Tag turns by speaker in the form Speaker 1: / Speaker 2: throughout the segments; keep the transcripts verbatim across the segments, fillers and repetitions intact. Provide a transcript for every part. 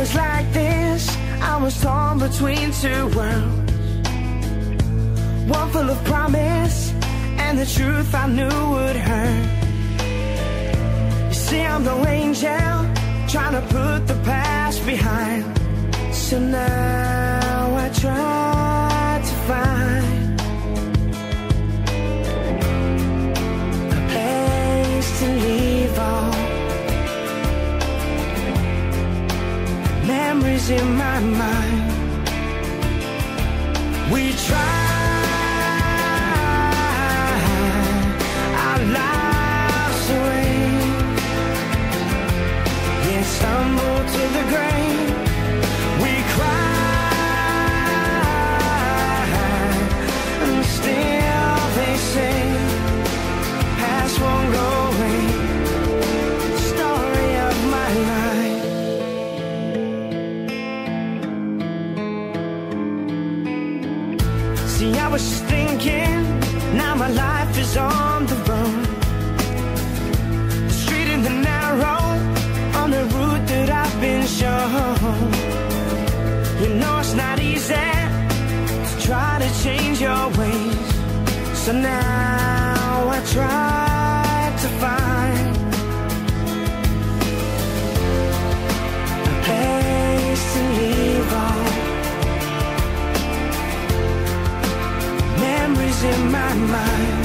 Speaker 1: was like this. I was torn between two worlds, one full of promise and the truth I knew would hurt. You see, I'm no angel, trying to put the past behind. So now I try to find a place to leave all memories in my mind. We try our lives away, yeah, stumble to the grave. We cry, and still they say past won't go away. Story of my life. See, I was thinking, now my life is on the road, the street in the narrow, on the route that I've been shown. You know it's not easy to try to change your ways. So now I try to find a place to leave all memories in my mind.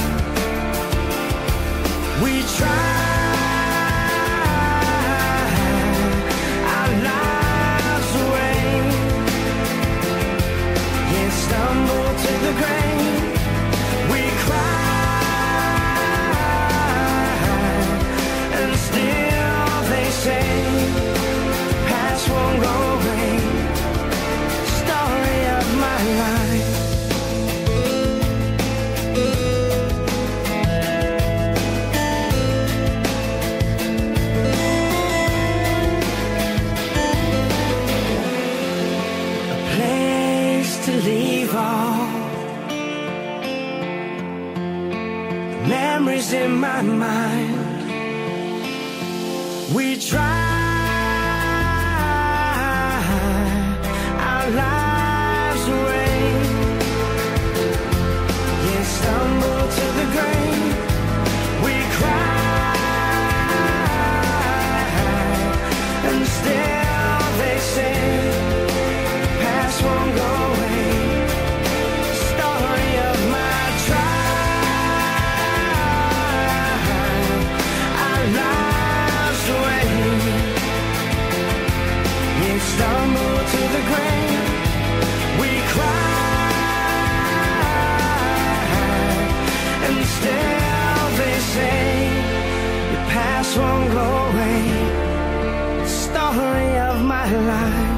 Speaker 1: We try our lives away, yeah, stumble to the grave. We cry, and still they say past won't go away. Story of my life. To leave all memories in my mind. We try our lives away, yeah, stumble to the grave. We cry, and still they say past won't go away. Story of my tribe, our lives away, yeah, stumble to the grave. We cry, and still they say your past won't go away. Story of my life.